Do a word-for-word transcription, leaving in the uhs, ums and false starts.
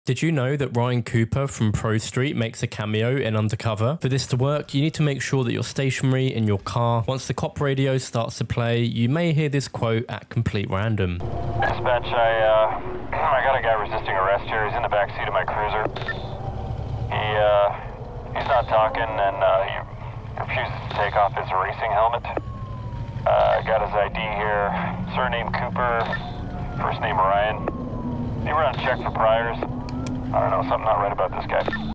Did you know that Ryan Cooper from Pro Street makes a cameo in Undercover? For this to work, you need to make sure that you're stationary in your car. Once the cop radio starts to play, you may hear this quote at complete random. Dispatch, I, uh, I got a guy resisting arrest here. He's in the back seat of my cruiser. He, uh, he's not talking and, uh, he refuses to take off his racing helmet. Uh, got his I D here. Surname Cooper, first name Ryan. He run check for priors. I don't know, something not right about this guy.